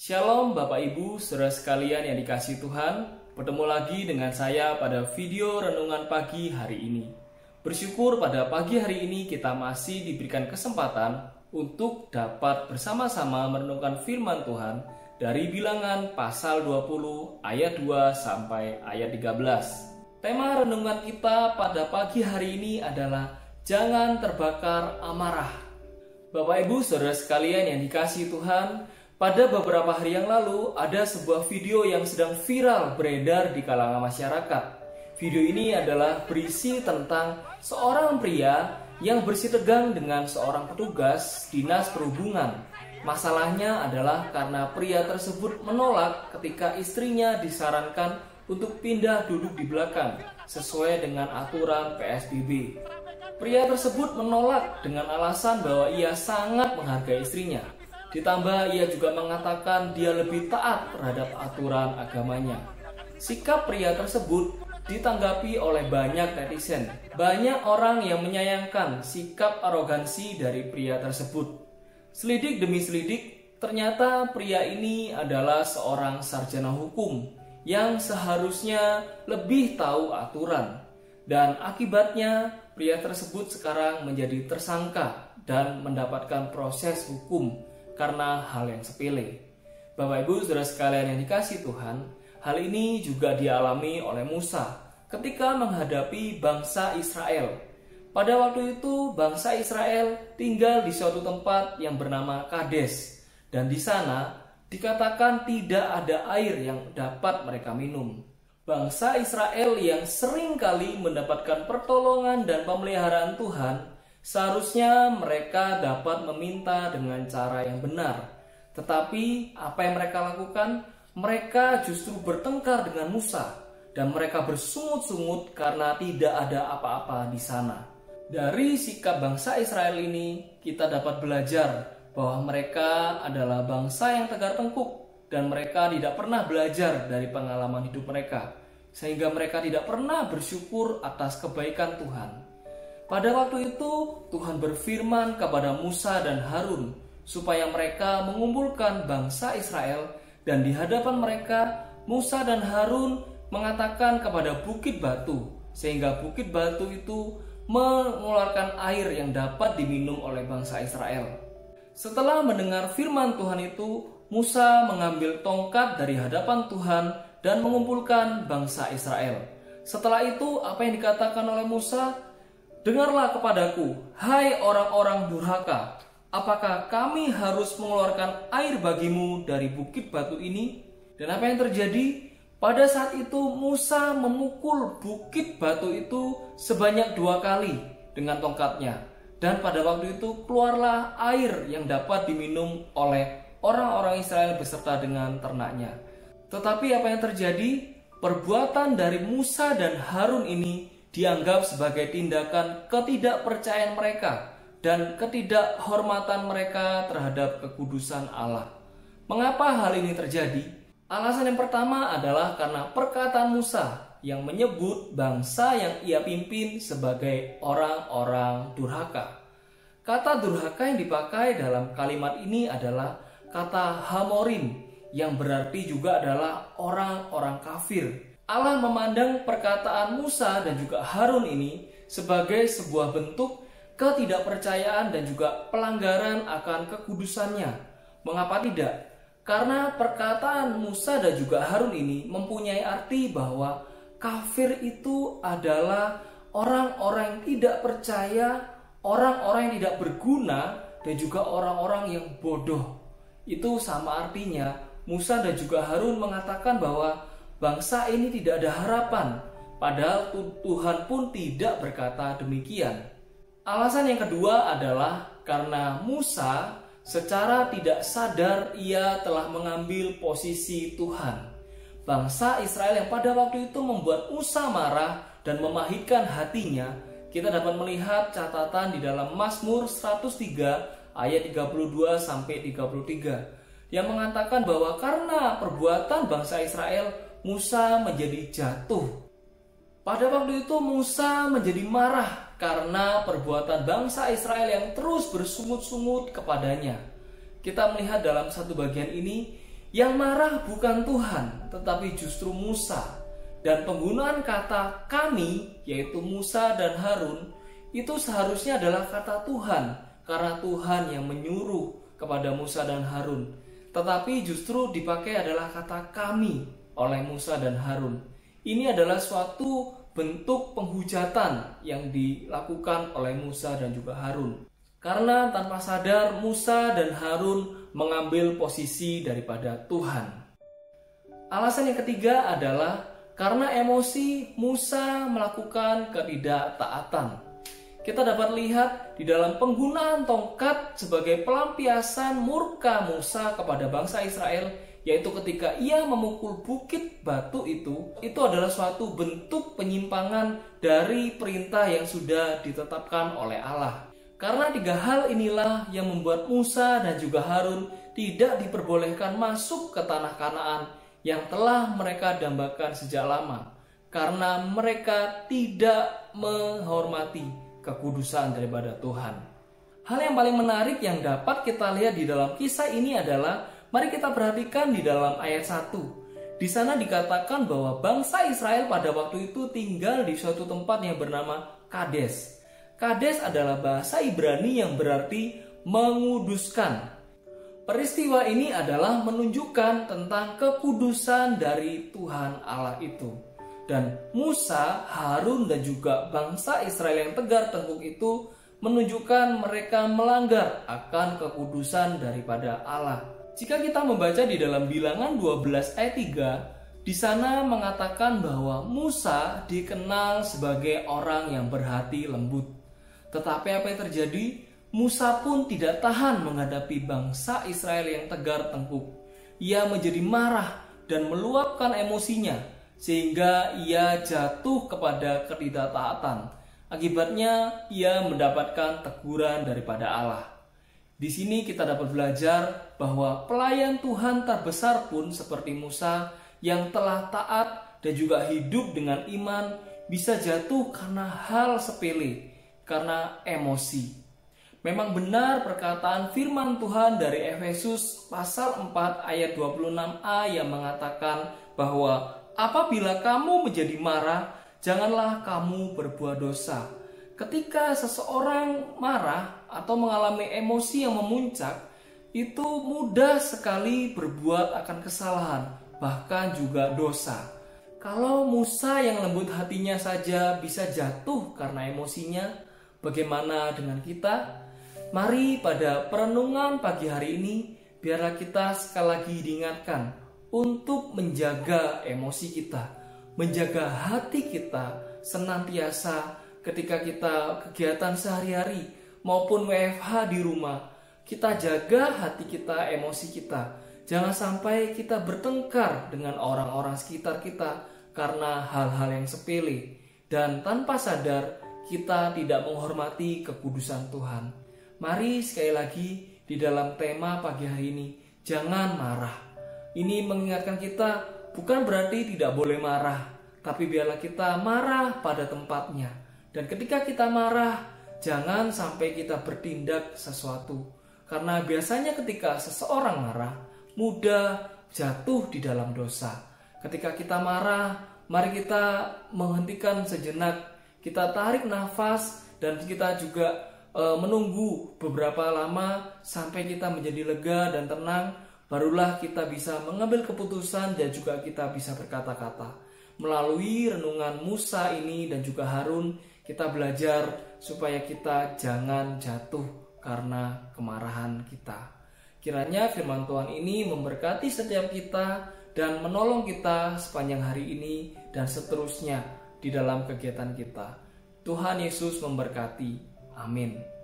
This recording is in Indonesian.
Shalom Bapak Ibu, saudara sekalian yang dikasihi Tuhan. Bertemu lagi dengan saya pada video renungan pagi hari ini. Bersyukur pada pagi hari ini kita masih diberikan kesempatan untuk dapat bersama-sama merenungkan firman Tuhan dari Bilangan pasal 20 ayat 2 sampai ayat 13. Tema renungan kita pada pagi hari ini adalah jangan terbakar amarah. Bapak Ibu, saudara sekalian yang dikasihi Tuhan, pada beberapa hari yang lalu ada sebuah video yang sedang viral beredar di kalangan masyarakat. Video ini adalah berisi tentang seorang pria yang bersitegang dengan seorang petugas dinas perhubungan. Masalahnya adalah karena pria tersebut menolak ketika istrinya disarankan untuk pindah duduk di belakang sesuai dengan aturan PSBB. Pria tersebut menolak dengan alasan bahwa ia sangat menghargai istrinya. Ditambah ia juga mengatakan dia lebih taat terhadap aturan agamanya. Sikap pria tersebut ditanggapi oleh banyak netizen. Banyak orang yang menyayangkan sikap arogansi dari pria tersebut. Selidik demi selidik, ternyata pria ini adalah seorang sarjana hukum yang seharusnya lebih tahu aturan. Dan akibatnya pria tersebut sekarang menjadi tersangka dan mendapatkan proses hukum karena hal yang sepele. Bapak Ibu saudara sekalian yang dikasihi Tuhan, hal ini juga dialami oleh Musa ketika menghadapi bangsa Israel. Pada waktu itu bangsa Israel tinggal di suatu tempat yang bernama Kades, dan di sana dikatakan tidak ada air yang dapat mereka minum. Bangsa Israel yang sering kali mendapatkan pertolongan dan pemeliharaan Tuhan, seharusnya mereka dapat meminta dengan cara yang benar. Tetapi apa yang mereka lakukan? Mereka justru bertengkar dengan Musa dan mereka bersungut-sungut karena tidak ada apa-apa di sana. Dari sikap bangsa Israel ini kita dapat belajar bahwa mereka adalah bangsa yang tegar tengkuk dan mereka tidak pernah belajar dari pengalaman hidup mereka, sehingga mereka tidak pernah bersyukur atas kebaikan Tuhan. Pada waktu itu Tuhan berfirman kepada Musa dan Harun supaya mereka mengumpulkan bangsa Israel, dan di hadapan mereka Musa dan Harun mengatakan kepada bukit batu, sehingga bukit batu itu mengeluarkan air yang dapat diminum oleh bangsa Israel. Setelah mendengar firman Tuhan itu, Musa mengambil tongkat dari hadapan Tuhan dan mengumpulkan bangsa Israel. Setelah itu apa yang dikatakan oleh Musa? Dengarlah kepadaku, hai orang-orang durhaka, apakah kami harus mengeluarkan air bagimu dari bukit batu ini? Dan apa yang terjadi? Pada saat itu Musa memukul bukit batu itu sebanyak 2 kali dengan tongkatnya. Dan pada waktu itu keluarlah air yang dapat diminum oleh orang-orang Israel beserta dengan ternaknya. Tetapi apa yang terjadi? Perbuatan dari Musa dan Harun ini dianggap sebagai tindakan ketidakpercayaan mereka dan ketidakhormatan mereka terhadap kekudusan Allah. Mengapa hal ini terjadi? Alasan yang pertama adalah karena perkataan Musa yang menyebut bangsa yang ia pimpin sebagai orang-orang durhaka. Kata durhaka yang dipakai dalam kalimat ini adalah kata Hamorim, yang berarti juga adalah orang-orang kafir. Allah memandang perkataan Musa dan juga Harun ini sebagai sebuah bentuk ketidakpercayaan dan juga pelanggaran akan kekudusannya. Mengapa tidak? Karena perkataan Musa dan juga Harun ini mempunyai arti bahwa kafir itu adalah orang-orang yang tidak percaya, orang-orang yang tidak berguna, dan juga orang-orang yang bodoh. Itu sama artinya Musa dan juga Harun mengatakan bahwa bangsa ini tidak ada harapan, padahal Tuhan pun tidak berkata demikian. Alasan yang kedua adalah karena Musa secara tidak sadar ia telah mengambil posisi Tuhan. Bangsa Israel yang pada waktu itu membuat Musa marah dan memahitkan hatinya, kita dapat melihat catatan di dalam Mazmur 103 ayat 32 sampai 33 yang mengatakan bahwa karena perbuatan bangsa Israel Musa menjadi jatuh. Pada waktu itu Musa menjadi marah karena perbuatan bangsa Israel yang terus bersungut-sungut kepadanya. Kita melihat dalam satu bagian ini, Yang marah bukan Tuhan, tetapi justru Musa. Dan penggunaan kata kami, yaitu Musa dan Harun, itu seharusnya adalah kata Tuhan, karena Tuhan yang menyuruh kepada Musa dan Harun. Tetapi justru dipakai adalah kata kami oleh Musa dan Harun. Ini adalah suatu bentuk penghujatan yang dilakukan oleh Musa dan juga Harun. Karena tanpa sadar Musa dan Harun mengambil posisi daripada Tuhan. Alasan yang ketiga adalah karena emosi Musa melakukan ketidaktaatan. Kita dapat lihat di dalam penggunaan tongkat sebagai pelampiasan murka Musa kepada bangsa Israel, yaitu ketika ia memukul bukit batu itu adalah suatu bentuk penyimpangan dari perintah yang sudah ditetapkan oleh Allah. Karena tiga hal inilah yang membuat Musa dan juga Harun tidak diperbolehkan masuk ke tanah Kanaan yang telah mereka dambakan sejak lama, karena mereka tidak menghormati kekudusan daripada Tuhan. Hal yang paling menarik yang dapat kita lihat di dalam kisah ini adalah, mari kita perhatikan di dalam ayat 1. Di sana dikatakan bahwa bangsa Israel pada waktu itu tinggal di suatu tempat yang bernama Kades. Kades adalah bahasa Ibrani yang berarti menguduskan. Peristiwa ini adalah menunjukkan tentang kekudusan dari Tuhan Allah itu. Dan Musa, Harun dan juga bangsa Israel yang tegar tengkuk itu menunjukkan mereka melanggar akan kekudusan daripada Allah. Jika kita membaca di dalam Bilangan 12 ayat 3, di sana mengatakan bahwa Musa dikenal sebagai orang yang berhati lembut. Tetapi apa yang terjadi? Musa pun tidak tahan menghadapi bangsa Israel yang tegar tengkuk. Ia menjadi marah dan meluapkan emosinya, sehingga ia jatuh kepada ketidaktaatan. Akibatnya ia mendapatkan teguran daripada Allah. Di sini kita dapat belajar bahwa pelayan Tuhan terbesar pun seperti Musa yang telah taat dan juga hidup dengan iman bisa jatuh karena hal sepele, karena emosi. Memang benar perkataan firman Tuhan dari Efesus pasal 4 ayat 26a yang mengatakan bahwa apabila kamu menjadi marah, janganlah kamu berbuat dosa. Ketika seseorang marah atau mengalami emosi yang memuncak, itu mudah sekali berbuat akan kesalahan, bahkan juga dosa. Kalau Musa yang lembut hatinya saja bisa jatuh karena emosinya, bagaimana dengan kita? Mari pada perenungan pagi hari ini, biarlah kita sekali lagi diingatkan untuk menjaga emosi kita, menjaga hati kita senantiasa ketika kita kegiatan sehari-hari maupun WFH di rumah. Kita jaga hati kita, emosi kita. Jangan sampai kita bertengkar dengan orang-orang sekitar kita karena hal-hal yang sepele, dan tanpa sadar kita tidak menghormati kekudusan Tuhan. Mari sekali lagi di dalam tema pagi hari ini, jangan marah. Ini mengingatkan kita bukan berarti tidak boleh marah, tapi biarlah kita marah pada tempatnya. Dan ketika kita marah, jangan sampai kita bertindak sesuatu. Karena biasanya ketika seseorang marah, mudah jatuh di dalam dosa. Ketika kita marah, mari kita menghentikan sejenak, kita tarik nafas, dan kita juga menunggu beberapa lama sampai kita menjadi lega dan tenang. Barulah kita bisa mengambil keputusan dan juga kita bisa berkata-kata. Melalui renungan Musa ini dan juga Harun, kita belajar supaya kita jangan jatuh karena kemarahan kita. Kiranya firman Tuhan ini memberkati setiap kita dan menolong kita sepanjang hari ini dan seterusnya di dalam kegiatan kita. Tuhan Yesus memberkati. Amin.